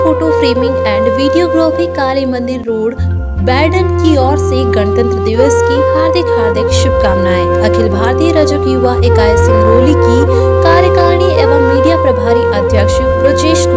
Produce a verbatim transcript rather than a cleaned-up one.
Photo framing and videography Kali Mandir road Baden की ओर से गणतंत्र दिवस की हार्दिक हार्दिक शुभकामनाएं। अखिल भारतीय रजक युवा इकाई सिंगरौली की कार्यकारिणी एवं मीडिया प्रभारी अध्यक्ष ब्रजेश